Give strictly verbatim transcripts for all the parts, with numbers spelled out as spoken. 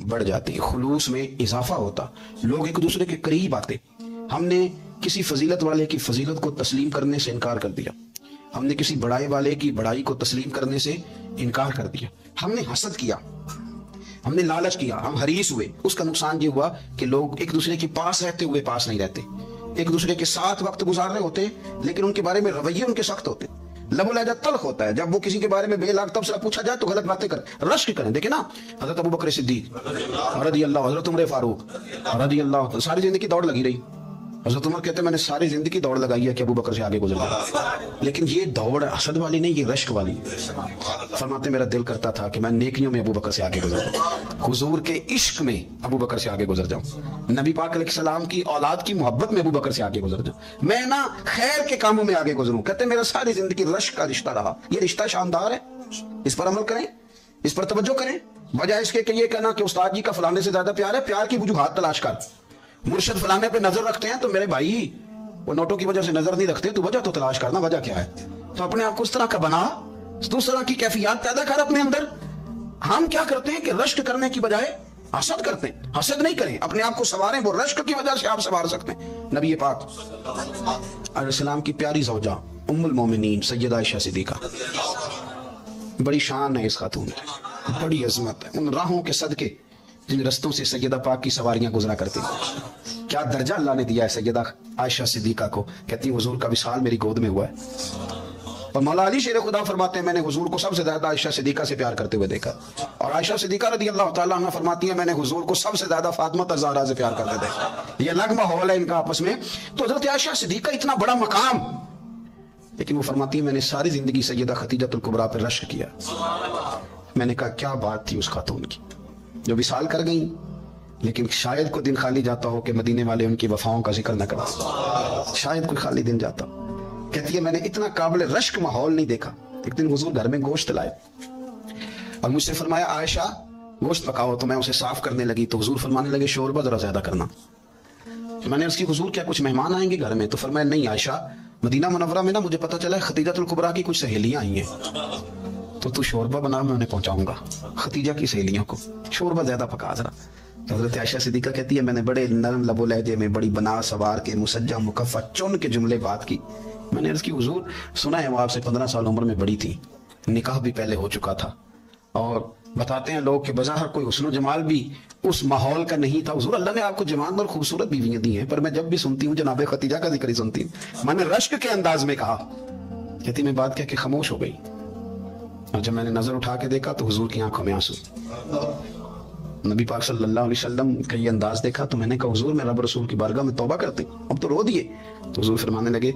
बढ़ जाती, खुलूस में इजाफा होता, लोग एक दूसरे के करीब आते। हमने किसी फजीलत वाले की फजीलत को तस्लीम करने से इनकार कर दिया, हमने किसी बड़ाई वाले की बड़ाई को तस्लीम करने से इनकार कर दिया, हमने हसद किया, हमने लालच किया, हम हरीस हुए। उसका नुकसान ये हुआ कि लोग एक दूसरे के पास रहते हुए पास नहीं रहते, एक दूसरे के साथ वक्त गुजार रहे होते लेकिन उनके बारे में रवैये उनके सख्त होते, लबो लहजा तल्ख होता है। जब वो किसी के बारे में बेलाग तब से पूछा जाए तो गलत बातें कर, रश्क करें। देखे ना हजरत अबू बकर सिद्दीक रज़ी अल्लाह, हजरत उमर फारूक रज़ी अल्लाह, सारी जिंदगी दौड़ लगी रही। हजरत उमर कहते हैं मैंने सारी जिंदगी दौड़ लगाई है कि अबू बकर से आगे गुजर जाए, लेकिन ये दौड़ हसद वाली नहीं, ये रश्क वाली। फरमाते मेरा दिल करता था कि मैं नेकियों में अबू बकर से आगे गुजर जाऊं, हुजूर के इश्क में अबू बकर से आगे गुजर जाऊं, नबी पाक अलैहिस्सलाम की औलाद की मोहब्बत में अबू बकर से आगे गुजर जाऊं, मैं ना खैर के कामों में आगे गुजरूं। कहते मेरा सारी जिंदगी रश्क का रिश्ता रहा। ये रिश्ता शानदार है, इस पर अमल करें, इस पर तवज्जो करें, बजाय इसके कि ये कहना कि उस्ताद जी का फलाने से ज्यादा प्यार है। प्यार की वजूहात तलाश कर, मुर्शिद फलाने पे नजर रखते हैं तो मेरे भाई वो नोटों की वजह से नजर नहीं रखते, तो वजह तो तलाश करना, वजह क्या है। तो अपने आप को उस तरह का बना, उस तरह की कैफियत पैदा कर अपने अंदर। हम क्या करते हैं कि रश्क करने की बजाय हसद करते हैं। हसद नहीं करें, अपने आप को संवारें, वो रश्क की वजह से आप संवार सकते हैं। नबी पाक अलैहिस्सलाम की प्यारी ज़ौजा उम्मुल मोमिनीन सैयदा आयशा सिद्दीका, बड़ी शान है इस खातून की, बड़ी अजमत है। उन राहों के सदके जिन रस्तों से सैयदा पाक की सवारियां गुजरा करती, क्या दर्जा अल्लाह ने दिया है सैयदा आयशा सिद्दीका को। कहती हुजूर का विसाल मेरी गोद में हुआ है। और मौला अली शेर खुदा फरमाते हैं मैंने हुजूर को सबसे ज्यादा आयशा सिद्दीका से प्यार करते हुए देखा। और आयशा सिद्दीका रज़ी अल्लाह तआला अन्हा फरमाती है मैंने हुजूर को सबसे ज्यादा फातिमा ज़हरा से प्यार करते देखा। ये अलग माहौल है इनका आपस में। तो हज़रत आयशा सिद्दीका इतना बड़ा मकाम, लेकिन वो फरमाती है मैंने सारी जिंदगी सैयदा खदीजतुल कुबरा पर रश्क किया। मैंने कहा क्या बात थी उस खातून की जो विसाल कर गई, लेकिन शायद कोई दिन खाली जाता हो कि मदीने वाले उनकी वफाओं का जिक्र न करा, शायद कोई खाली दिन जाता। कहती है मैंने इतना काबिल रश्क माहौल नहीं देखा। एक दिन हुजूर घर में गोश्त लाए और मुझसे फरमाया आयशा गोश्त पकाओ, तो मैं उसे साफ करने लगी तो हुजूर फरमाने लगे शोरबा जरा ज्यादा करना। मैंने उसकी हुजूर क्या कुछ मेहमान आएंगे घर में? तो फरमाया नहीं आयशा, मदीना मुनव्वरा में ना मुझे पता चला खदीजतुल कुबरा की कुछ सहेलियां आई हैं, तो तू शोरबा बना, मैं उन्हें पहुंचाऊंगा खदीजा की सहेलियों को, शोरबा ज्यादा पका जरा। तो हज़रत आयशा सिद्दीका कहती है मैंने बड़े नरम लबो लहजे में बड़ी बना सवार के मुसज्जा मुकफ़्फ़ा चुन के जुमले बात की। मैंने उसकी हुजूर सुना है वो आपसे पंद्रह साल उम्र में बड़ी थी, निकाह भी पहले हो चुका था, और बताते हैं लोग कि बज़ाहिर कोई हुस्न जमाल भी उस माहौल का नहीं था। हुजूर अल्लाह ने आपको जवान और खूबसूरत बीवियां दी हैं, पर मैं जब भी सुनती हूँ जनाब खतीजा का जिक्र ही सुनती हूँ। मैंने रश्क के अंदाज में कहा, कहती मैं बात कह के खामोश हो गई, और जब मैंने नजर उठा के देखा तो हुजूर की आंखों में आंसू। नबी पाक सल्लल्लाहु अलैहि वसल्लम का ये अंदाज देखा तो मैंने कहा हुजूर मैं रब रसूल की बारगाह में तौबा करती हूँ, अब तो रो दिए। तो हुजूर फरमाने लगे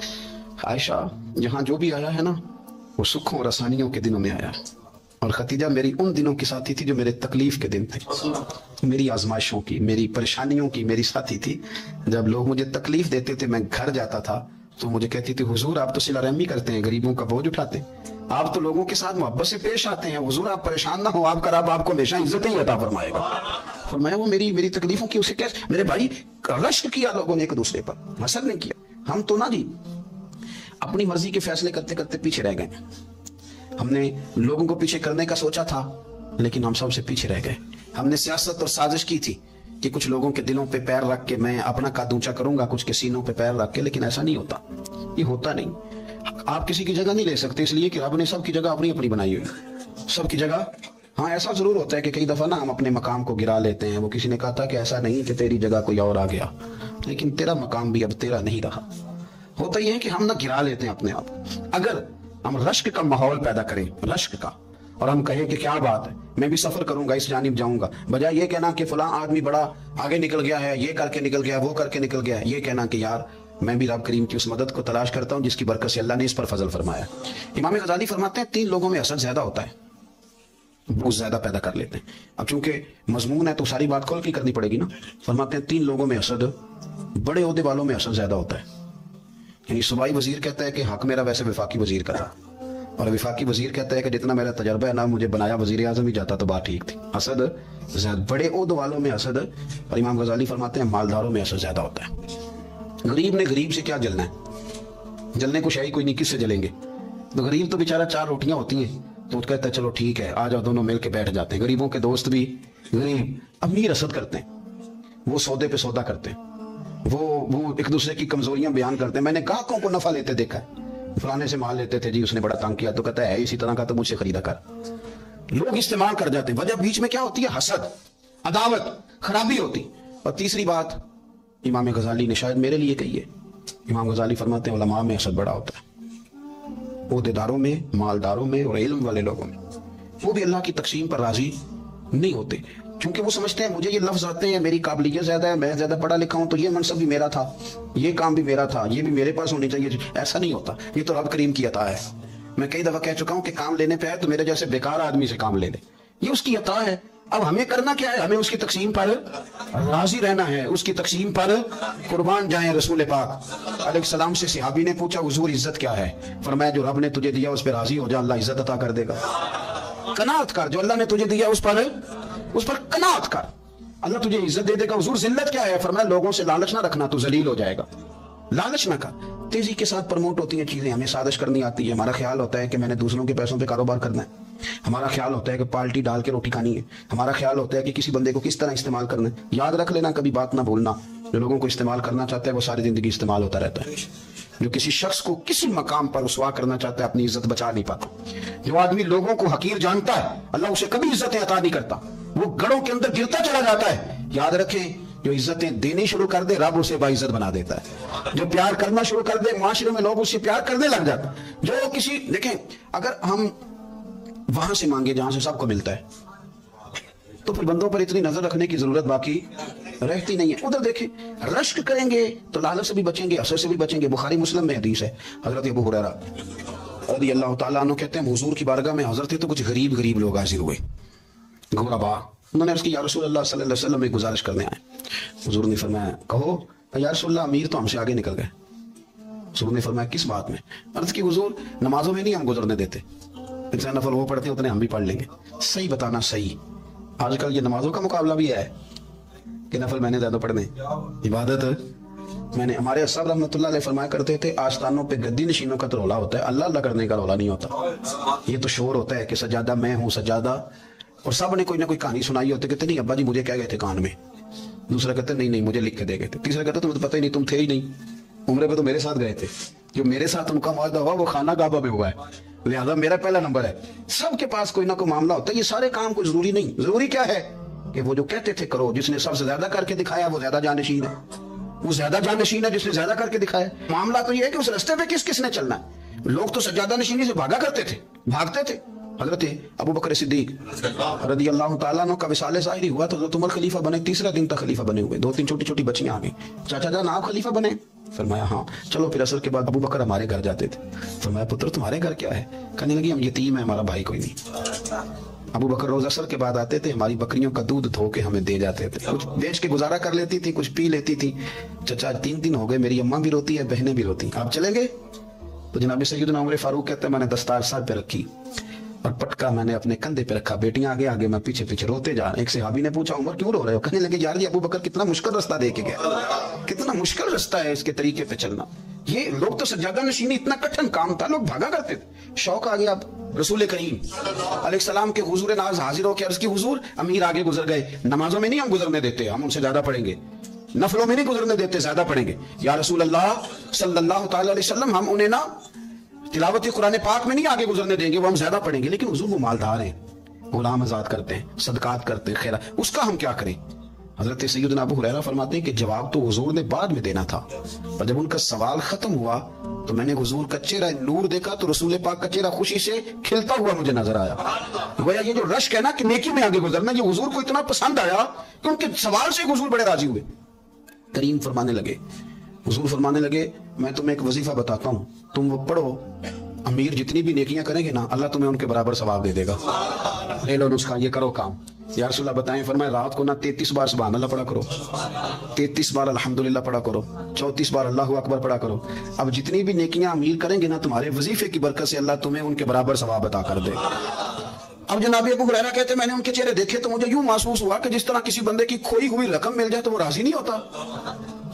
आयशा यहाँ जो भी आया है ना वो सुखों और आसानियों के दिनों में आया है, और खतीजा मेरी उन दिनों की साथी थी जो मेरे तकलीफ के दिन थे, मेरी आजमाइशों की, मेरी परेशानियों की मेरी साथी थी। जब लोग मुझे तकलीफ देते थे मैं घर जाता था तो मुझे कहती थी हुजूर आप तो सिला रहमी करते हैं, गरीबों का बोझ उठाते हैं, आप तो लोगों के साथ मोहब्बत से पेश आते हैं, हुजूर आप परेशान ना हो, आपका रब आपको हमेशा इज्जत ही अता फरमाएगा। फरमाया वो मेरी मेरी तकलीफों की उसे कैसे, मेरे भाई रश्क किया लोगों ने एक दूसरे पर, हसद नहीं किया। हम तो ना जी अपनी मर्जी के फैसले करते करते पीछे रह गए। हमने लोगों को पीछे करने का सोचा था लेकिन हम सबसे पीछे रह गए। हमने सियासत और साजिश की थी कि कुछ लोगों के दिलों पे पैर रख के मैं अपना कद ऊंचा करूंगा, कुछ के सीनों पे पैर रख के, लेकिन ऐसा नहीं होता, ये होता नहीं। आप किसी की जगह नहीं ले सकते, इसलिए कि रब ने सबकी जगह अपनी अपनी बनाई हुई, सबकी जगह। हाँ ऐसा जरूर होता है कि कई दफा ना हम अपने मकाम को गिरा लेते हैं। वो किसी ने कहा था कि ऐसा नहीं कि तेरी जगह कोई और आ गया, लेकिन तेरा मकाम भी अब तेरा नहीं रहा। होता यह है कि हम ना गिरा लेते हैं अपने आप। अगर हम रश्क का माहौल पैदा करें, रश्क का, और हम कहें कि क्या बात है मैं भी सफर करूंगा, इस जानिब जाऊंगा, बजाय ये कहना कि फलां आदमी बड़ा आगे निकल गया है, ये करके निकल गया, वो करके निकल गया है, ये कहना कि यार मैं भी रब करीम की उस मदद को तलाश करता हूं जिसकी बरकत से अल्लाह ने इस पर फजल फरमाया। इमाम गजाली फरमाते हैं तीन लोगों में हसद ज्यादा होता है, बहुत ज्यादा पैदा कर लेते हैं। अब चूंकि मजमून है तो सारी बात खोल की करनी पड़ेगी ना। फरमाते हैं तीन लोगों में हसद, बड़े ओहदे वालों में हसद ज्यादा होता है। यानी सूबाई वजीर कहता है कि हक मेरा वैसे वफाकी वजीर का था, और वफाकी वजीर कहता है कि जितना मेरा तजर्बा है ना मुझे बनाया वजीर आजम ही जाता तो बात ठीक थी। हसद बड़े ओहदे वालों में हसद, और इमाम गजाली फरमाते हैं मालदारों में हसद ज्यादा होता है। गरीब ने गरीब से क्या जलना है, जलने को शाही कोई नहीं, किससे जलेंगे? तो गरीब तो बेचारा चार रोटियां होती हैं तो कहता है चलो ठीक है आ जाओ दोनों मिल के बैठ जाते हैं। गरीबों के दोस्त भी गरीब, अमीर हसद करते हैं, वो सौदे पे सौदा करते हैं, वो वो एक दूसरे की कमजोरियां बयान करते हैं। मैंने ग्राहकों को नफा लेते देखा है, फलाने से माल लेते थे जी, उसने बड़ा तंग किया, तो कहता है इसी तरह का तो मुझसे खरीदा कर। लोग इस्तेमाल कर जाते हैं। वजह बीच में क्या होती है? हसद, अदावत, खराबी होती। और तीसरी बात इमाम गजाली ने शायद मेरे लिए कही है। इमाम गजाली फरमाते हैं उलमा में हसद बड़ा होता है, ओहदेदारों में, मालदारों में और इल्म वाले लोगों में। वो भी अल्लाह की तकसीम पर राजी नहीं होते, क्योंकि वो समझते हैं मुझे ये लफ्ज आते हैं, मेरी काबिलियत ज्यादा है, मैं ज्यादा पढ़ा लिखा हूं, तो ये मनसब भी मेरा था, ये काम भी मेरा था, ये भी मेरे पास होनी चाहिए। ऐसा नहीं होता, ये तो रब करीम की अता है। मैं कई दफा कह चुका हूं कि काम लेने पे आए तो मेरे जैसे बेकार आदमी से काम ले ले, ये उसकी अता है। अब हमें करना क्या है? हमें उसकी तकसीम पर राजी रहना है, उसकी तकसीम पर कुर्बान जाएं। रसूल पाक अलैहिस्सलाम से सहाबी ने पूछा हुजूर इज्जत क्या है? फरमाया जो रब ने तुझे दिया उस पर राजी हो जा, अल्लाह इज्जत अता कर देगा। कनात कर, जो अल्लाह ने तुझे दिया उस पर उस पर कनात कर, अल्लाह तुझे इज्जत दे देगा। हुजूर जिल्लत क्या है? फरमाया लोगों से लालच ना रखना, तो जलील हो जाएगा। लालच ना कर। तेजी के साथ प्रमोट होती हैं चीजें, हमें साजिश करनी आती है। हमारा ख्याल होता है कि मैंने दूसरों के पैसों पे कारोबार करना है, हमारा ख्याल होता है कि पार्टी डाल के रोटी खानी है, हमारा ख्याल होता है कि किसी बंदे को किस तरह इस्तेमाल करना है। याद रख लेना, कभी बात ना भूलना, जो लोगों को इस्तेमाल करना चाहता है वो सारी जिंदगी इस्तेमाल होता रहता है। जो किसी शख्स को किसी मकाम पर रुसवा करना चाहता है अपनी इज्जत बचा नहीं पाता। जो आदमी लोगों को हकीर जानता है अल्लाह उसे कभी इज्जतें अता नहीं करता, वो गढ़ों के अंदर गिरता चला जाता है। याद रखें, जो इज्जतें देनी शुरू कर दे रब उसे बाइज्जत बना देता है। जो प्यार करना शुरू कर दे माशरे में लोग उससे प्यार करने लग जाता। जो किसी देखें, अगर हम वहां से मांगे जहां से सबको मिलता है, तो फिर बंदों पर इतनी नजर रखने की जरूरत बाकी रहती नहीं है। उधर देखें, रश्क करेंगे तो लालच से भी बचेंगे, असर से भी बचेंगे। बुखारी मुस्लिम में हदीस है, हजरत अबू हुरैरा रज़ी अल्लाह तआला अन्हु कहते हैं हुजूर की बारगाह में हाजिर थे तो कुछ गरीब गरीब लोग हाजिर हुए, गुरबा। उन्होंने अर्ज़ की या रसूल अल्लाह सल्लल्लाहु अलैहि वसल्लम एक गुजारिश करने आए। हुजूर ने फरमाया कहो। या रसूल अल्लाह अमीर तो हमसे आगे निकल गए। हुजूर ने फरमाया किस बात में? अर्ज़ की हुजूर नमाजों में नहीं हम गुजरने देते, जितने नफल वो पढ़ते हैं उतने हम भी पढ़ लेंगे। सही बताना सही। आजकल ये नमाजों का मुकाबला भी है कि नफल मैंने ज्यादा पढ़ने, इबादत मैंने। हमारे सब रहमतुल्लाह अलैह फरमाया करते थे आस्थानों पे गद्दी नशीनों का तो रौला होता है, अल्लाह अल्लाह करने का रौला नहीं होता। ये तो शोर होता है कि सजादा मैं हूँ सजादा, और सब ने कोई ना कोई कहानी सुनाई होती, कहते नहीं अब्बा जी मुझे क्या गए थे कान में, दूसरा कहते नहीं नहीं मुझे लिख के दे गए थे, तीसरा कहते तुम्हें तो पता ही नहीं, तुम थे ही नहीं, उम्र पे तो मेरे साथ गए थे, जो मेरे साथ उनका मुआहदा हुआ वो खाना काबा में हुआ है, लिहाजा मेरा पहला नंबर है। सबके पास कोई ना कोई मामला होता है। ये सारे काम कोई जरूरी नहीं, जरूरी क्या है कि वो जो कहते थे करो, जिसने सबसे ज्यादा करके दिखाया वो ज्यादा जानशीन है, वो ज्यादा जानशीन है जिसने ज्यादा करके दिखाया। मामला तो ये है कि उस रास्ते पे किस किसने चलना है। लोग तो सज्जादा नशीनी से भागा करते थे, भागते थे। हजरत अबू बकर सिद्दीक रज़ी अल्लाह तआला अन्हु का विसाले ज़ाहिरी हुआ तो हजरत उमर खलीफा बने, तीसरा दिन तक खलीफा बने हुए। दो तीन छोटी छोटी बच्चियां आ गई, चाचा जान आप खलीफा बने? फरमाया हाँ। चलो फिर असर के बाद अबू बकर हमारे घर जाते थे। फरमाया पुत्र तुम्हारे घर क्या है? कहने लगी हम यतीम है, हमारा भाई कोई नहीं। अबू बकर रोज असर के बाद आते थे, हमारी बकरियों का दूध धो के हमें दे जाते थे, कुछ बेच के गुजारा कर लेती थी, कुछ पी लेती थी। चाचा तीन दिन हो गए, मेरी अम्मा भी रोती है, बहनें भी रोती, आप चले गए? तो जनाब सैयदना उमर फारूक कहते हैं मैंने दस्तार सर पे रखी और पटका मैंने अपने कंधे पे रखा, बेटियां आगे आगे मैं पीछे पीछे रोते जा रहे। एक सहाबी ने पूछा उमर क्यों रो रहे हो? कहने लगे यार ये अबू बकर कितना मुश्किल रास्ता दे के गया, कितना मुश्किल रास्ता है इसके तरीके पे चलना। ये लोग तो सज्जादा नशीनी इतना कठिन काम था, लोग भागा करते थे। शौक आ गया अब रसूल करीम अलैहिस्सलाम के हुजूर नाज हाजिर होकर अर्ज की हुजूर अमीर आगे गुजर गए, नमाजों में नहीं हम गुजरने देते, हम उनसे ज्यादा पढ़ेंगे, नफलों में नहीं गुजरने देते, ज्यादा पढ़ेंगे। या रसूल अल्लाह सल्लल्लाहु अलैहि वसल्लम हम उन्हें ना तिलावत कुरान पाक में नहीं आगे गुजरने देंगे, वो हम ज्यादा पढ़ेंगे। लेकिन हुजूर वो मालदार हैं, गुलाम आजाद करते हैं, सदकात करते हैं, खैरा, उसका हम क्या करें? हजरत सैयदना अबू हुरैरा फरमाते हैं कि जवाब तो हुजूर ने बाद में देना था, पर जब उनका सवाल खत्म हुआ तो मैंने हुजूर का चेहरा नूर देखा तो रसूल पाक का चेहरा खुशी से खिलता हुआ मुझे नजर आया। गोया ये जो रश्क है ना कि नेकी में आगे गुजरना, ये हुजूर को इतना पसंद आया कि उनके सवाल से हुजूर बड़े राजी हुए। करीम फरमाने लगे, हुजूर फरमाने लगे मैं तुम्हें एक वजीफा बताता हूँ, तुम वो पढ़ो, अमीर जितनी भी नेकियां करेंगे ना अल्लाह तुम्हें उनके बराबर सवाब दे देगा। ले लो नुस्खा, ये करो काम। या रसूलल्लाह बताएं, फरमाए रात को ना तैतीस बार सुभान अल्लाह पढ़ा करो, तैतीस बार अल्हम्दुलिल्लाह पढ़ा करो, चौतीस बार अल्लाहु अकबर पढ़ा करो। अब जितनी भी नेकियां अमीर करेंगे ना तुम्हारे वजीफे की बरकत से अल्लाह तुम्हें उनके बराबर सवाब अता कर दे। अब जनाब अबू हुरैरा कहते मैंने उनके चेहरे देखे तो मुझे यूं महसूस हुआ कि जिस तरह किसी बंदे की खोई हुई रकम मिल जाए तो वो राजी नहीं होता।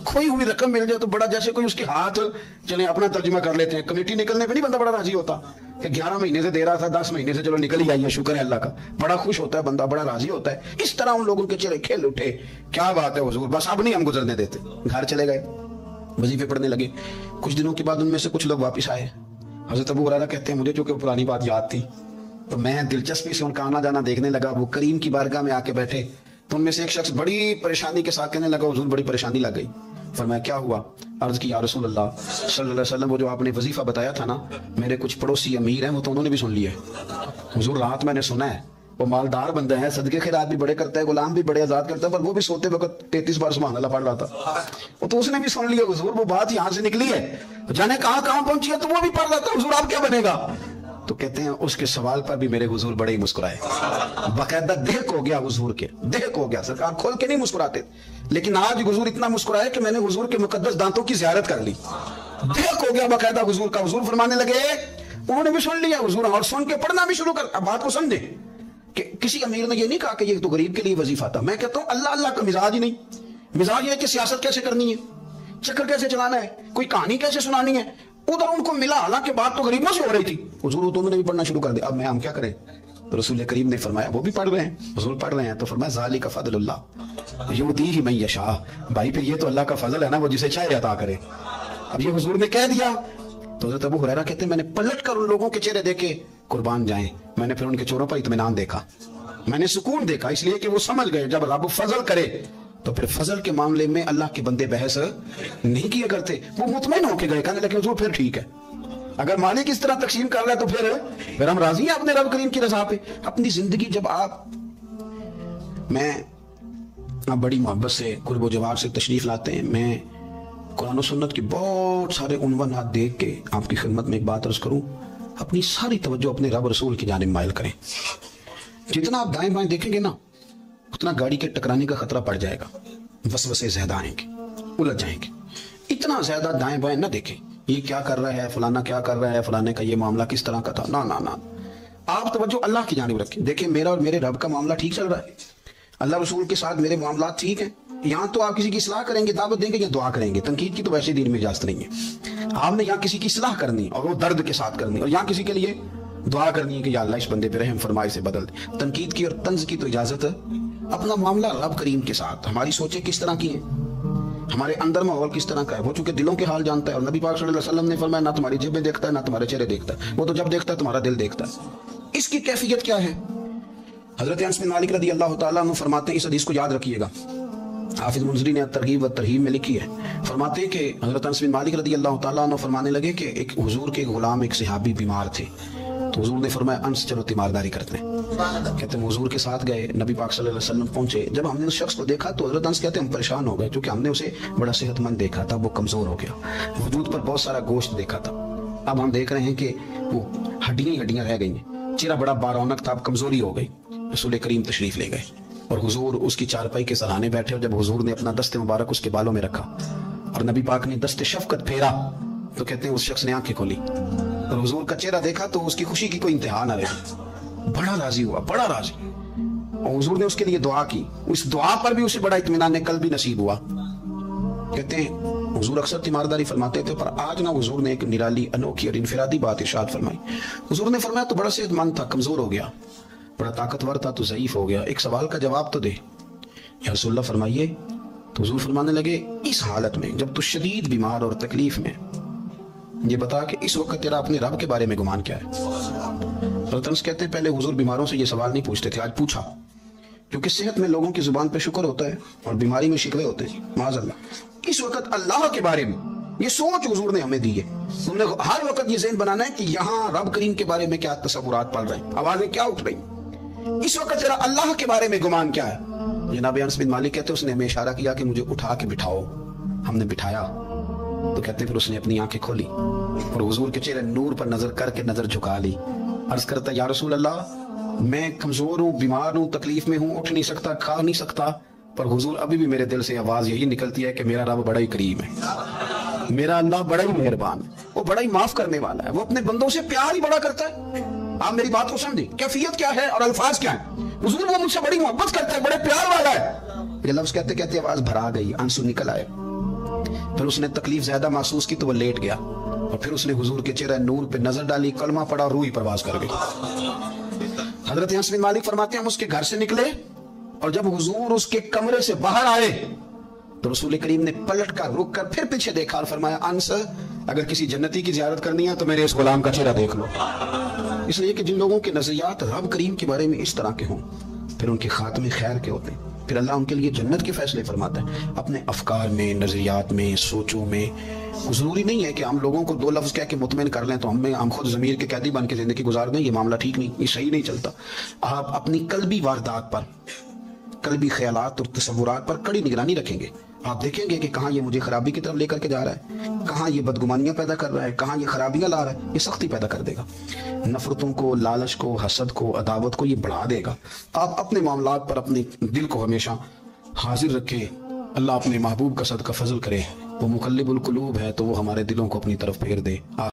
खोई हुई रकम मिल जाए तो बड़ा जैसे कोई उसके हाथ चले अपना तर्जुमा कर लेते हैं, कमेटी निकलने पे नहीं बंदा बड़ा राजी होता कि ग्यारह महीने से दे रहा था, दस महीने से चलो निकल ही आई है, शुक्र है अल्लाह का, बड़ा खुश होता है बंदा, बड़ा राजी होता है। इस तरह उन लोगों के चेहरे खिल उठे, क्या बात है हुजूर, बस अब नहीं हम गुजरने देते। घर चले गए, वजीफे पढ़ने लगे। कुछ दिनों के बाद उनमें से कुछ लोग वापस आए। हजरत अबू हुरैरा कहते हैं मुझे चूंकि पुरानी बात याद थी तो मैं दिलचस्पी से उनका आना जाना देखने लगा। वो करीम की बारगाह में आके बैठे तो उनमें से एक शख्स बड़ी परेशानी के साथ कहने लगा हुजूर बड़ी परेशानी लग गई। फरमाया क्या हुआ? अर्ज की या रसूल अल्लाह सल्लल्लाहु अलैहि वसल्लम, वो जो आपने वजीफा बताया था ना, मेरे कुछ पड़ोसी अमीर हैं वो तो उन्होंने भी सुन लिया है। हुजूर रात मैंने सुना है वो मालदार बंदा है, सदके खैरात भी बड़े करता है, गुलाम भी बड़े आजाद करता है, पर वो भी सोते वक्त तैतीस बार सुभान अल्लाह पढ़ रहा था। वो तो उसने भी सुन लिया हुजूर, वो बात यहाँ से निकली है, जाने कहाँ कहाँ पहुंची है, तो वो भी पढ़ रहा था। हुजूर आप क्या बनेगा? तो कहते हैं उसके सवाल पर भी मेरे हुजूर बड़े ही मुस्कुराए, बाकायदा देख हो गया हुजूर के, देख हो गया। सरकार खोल के नहीं मुस्कुराते, लेकिन आज हुजूर इतना मुस्कुराए कि मैंने हुजूर के मुकद्दस दांतों की ज़ियारत कर ली। देख हो गया बाकायदा हुजूर का। हुजूर फरमाने लगे उन्होंने भी सुन लिया हुजूर, और सुन के पढ़ना भी शुरू कर। अब बात को समझे कि किसी अमीर ने ये नहीं कहा कि ये तो गरीब के लिए वजीफा था। मैं कहता हूं अल्लाह अल्लाह का मिजाज ही नहीं। मिजाज ये है कि सियासत कैसे करनी है, चक्कर कैसे चलाना है, कोई कहानी कैसे सुनानी है। उधर उनको मिला, हालांकि बात तो गरीबों से हो रही थी। हुजूर तो उन्होंने भी पढ़ना शुरू कर दिया। अब मैं हम क्या करें? तो रसूल करीम ने फरमाया वो भी पढ़ रहे हैं, हुजूर पढ़ रहे हैं, तो फरमाया ज़ालिका फ़ज़लुल्लाह युतीही मन यशा। भाई फिर ये तो अल्लाह का फजल है ना, वो जिसे चाहे अता करे। अब ये हुजूर ने कह दिया तो हज़रत अबू हुरैरा कहते हैं मैंने पलट कर उन लोगों के चेहरे देखे, कुर्बान जाएं, मैंने फिर उनके चेहरों पर इत्मीनान देखा, मैंने सुकून देखा, इसलिए कि वो समझ गए जब रब फजल करे तो फिर फजल के मामले में अल्लाह के बंदे बहस नहीं किया करते। वो मुतमईन होके गए, कहने लगे हुजूर फिर ठीक है, अगर मालिक इस तरह तकसीम कर रहा है तो फिर फिर हम राजी हैं अपने रब करीम की रजा पे। अपनी जिंदगी जब आप मैं आप बड़ी मोहब्बत से कुर्ब जवाब से तशरीफ लाते हैं, मैं कुरान और सुन्नत के बहुत सारे उन्वानात देख के आपकी खिदमत में एक बात अर्ज करूं, अपनी सारी तवज्जो अपने रब रसूल की जानिब माइल करें। जितना आप दाएं बाएं देखेंगे ना उतना गाड़ी के टकराने का खतरा पड़ जाएगा, वसवसे ज़्यादा आएंगे, उलझ जाएंगे। इतना ज्यादा दाएं बाएं ना देखें, ये क्या कर रहा है, फलाना क्या कर रहा है, फलाने का ये मामला किस तरह का था, ना ना ना, आप तवज्जो अल्लाह की जानिब रखें। देखिए मेरा और मेरे रब का मामला ठीक चल रहा है, अल्लाह रसूल के साथ मेरे मामला ठीक है। यहाँ तो आप किसी की सलाह करेंगे, दावत देंगे या दुआ करेंगे, तनकीद की तो वैसे दिन में इजाजत नहीं है। आपने यहाँ किसी की सलाह करनी और वो दर्द के साथ करनी, और यहाँ किसी के लिए दुआ करनी है कि या अल्लाह इस बंदे पे रहम फरमाए से बदल दे। तनकीद की और तंज की तो इजाजत है। अपना मामला रब करीम के साथ, हमारी सोचें किस तरह की हैं, हमारे अंदर माहौल किस तरह का है, वो चूंकि दिलों के हाल जानता है। और नबी पाक सल्लल्लाहु अलैहि वसल्लम ने फरमाया ना तुम्हारी जेबें देखता है ना तुम्हारे चेहरे देखता है, वो तो जब देखता है तुम्हारा दिल देखता है। इसकी कैफियत क्या है? हजरत अनस बिन मालिक रज़ी अल्लाह तआला अन्हु फरमाते हैं, इस हदीस को याद रखिएगा, हाफिज मुंज़री ने तरगीब व तरहीब में लिखी है। फरमाते हैं कि हजरत अनस बिन मालिक रज़ी अल्लाह तआला अन्हु फरमाने लगे कि एक हुजूर के गुलाम एक सहाबी बीमार थे, तो हुजूर ने फरमाया अनस चलो तीमारदारी करते हैं। कहते हैं हुजूर के साथ गए, नबी पाक सल्लल्लाहु अलैहि वसल्लम पहुंचे। जब हमने उस शख्स को देखा तो हजरत अनस कहते हैं हम परेशान हो गए, क्योंकि हमने उसे बड़ा सेहतमंद देखा था, वो कमजोर हो गया, वजूद पर बहुत सारा गोश्त देखा था। अब हम देख रहे हैं कि वो हड्डियां हड्डियां रह गई हैं, चेहरा बड़ा बारौनक था, अब कमजोरी हो गई। रसूल करीम तशरीफ ले गए और हुजूर उसकी चारपाई के सराहने बैठे, और जब हुजूर ने अपना दस्ते मुबारक उसके बालों में रखा और नबी पाक ने दस्ते शफकत फेरा तो कहते हैं उस शख्स ने आंखें खोली और हुजूर का चेहरा देखा तो उसकी खुशी की कोई इंतहा न रही, बड़ा राजी हुआ, बड़ा राजी। और हुजूर ने उसके लिए दुआ की, उस दुआ पर भी उसे बड़ा इत्मीनान कल भी नसीब हुआ। कहते हैं हुजूर अक्सर तीमारदारी फरमाते थे, पर आज ना हुजूर ने एक निराली अनोखी और इनफिरादी बात इरशाद फरमाई। हुजूर ने फरमाया तो बड़ा सेहतमंद था, कमजोर हो गया, बड़ा ताकतवर था तो ज़ईफ हो गया, एक सवाल का जवाब तो दे। या रसूलल्लाह फरमाइए। तो हुजूर फरमाने लगे इस हालत में जब तू शदीद बीमार और तकलीफ में, ये बता कि इस वक्त तेरा अपने रब के बारे में गुमान क्या है। रतनस कहते हैं पहले हुजूर बीमारों से ये सवाल नहीं पूछते थे, आज पूछा, क्योंकि सेहत में लोगों की जुबान पे शुक्र होता है और बीमारी में शिकवे होते हैं। माज़अल्लाह इस वक्त अल्लाह के बारे में ये सोच हुजूर ने हमें दी है। तुमने हर वक्त ये ज़हन बनाना है कि यहाँ रब करीम के बारे में क्या तसव्वुरात पड़ रहे हैं, आवाजें क्या उठ रही, इस वक्त तेरा अल्लाह के बारे में गुमान क्या है। जनाब अनस बिन मालिक कहते उसने हमें इशारा किया कि मुझे उठा के बिठाओ, हमने बिठाया तो कहते फिर उसने अपनी आंखें खोली और हुजूर के चेहरे नूर पर नजर करके नजर झुका ली। अर्ज करता या रसूल अल्लाह मैं कमजोर हूँ, बीमार हूँ, तकलीफ में हूँ, उठ नहीं सकता, खा नहीं सकता, पर हुजूर अभी भी मेरे दिल से आवाज यही निकलती है कि मेरा रब बड़ा ही करीम है, मेरा अल्लाह बड़ा ही मेहरबान है, वो बड़ा ही माफ करने वाला है, वो अपने बंदों से प्यार ही बड़ा करता है। आप मेरी बात को समझे, कैफियत क्या है और अल्फाज क्या है। हुजूर वो मुझसे बड़ी मोहब्बत करता है, बड़े प्यार वाला है। ये लफ्ज कहते कहते आवाज भरा गई, आंसू निकल आए। پھر اس نے تکلیف زیادہ محسوس کی تو وہ لیٹ گیا، اور پھر اس نے حضور کے چہرہ نور پہ نظر ڈالی، کلمہ پڑا اور روح پرواز کر گئی۔ حضرت انس بن مالک فرماتے ہیں ہم اس کے گھر سے نکلے، اور جب حضور اس کے کمرے سے باہر آئے تو رسول کریم نے پلٹ کر رک کر پھر پیچھے دیکھا اور فرمایا انس اگر کسی جنتی کی زیارت کرنی ہے تو میرے اس غلام کا چہرہ دیکھ لو۔ اس لیے کہ جن لوگوں کے نظریات رب کریم کے بارے میں اس طرح کے ہوں پھر ان کے خاتمے خیر کے ہوتے ہیں، پھر اللہ ان کے لیے جنت کے فیصلے فرماتا ہے۔ اپنے افکار میں، نظریات میں، سوچوں میں ضروری نہیں ہے کہ ہم لوگوں کو دو لفظ کہہ کے مطمئن کر لیں تو ہم ہم خود ضمیر کے قیدی بن کے زندگی گزار دیں، یہ معاملہ ٹھیک نہیں، یہ صحیح نہیں چلتا۔ آپ اپنی قلبی واردات پر، قلبی خیالات اور تصورات پر کڑی نگرانی رکھیں گے، آپ دیکھیں گے کہ کہاں یہ مجھے خرابی کی طرف لے کر کے جا رہا ہے، کہاں یہ بدگمانیاں پیدا کر رہا ہے، کہاں یہ خرابیاں لا رہا ہے، یہ سختی پیدا کر دے گا، نفرتوں کو، لالچ کو، حسد کو، عداوت کو یہ بڑھا دے گا۔ آپ اپنے معاملات پر اپنے دل کو ہمیشہ حاضر رکھیں۔ اللہ اپنے محبوب کا صدقہ فضل کرے، وہ مقلب القلوب ہے تو وہ ہمارے دلوں کو اپنی طرف پھیر دے۔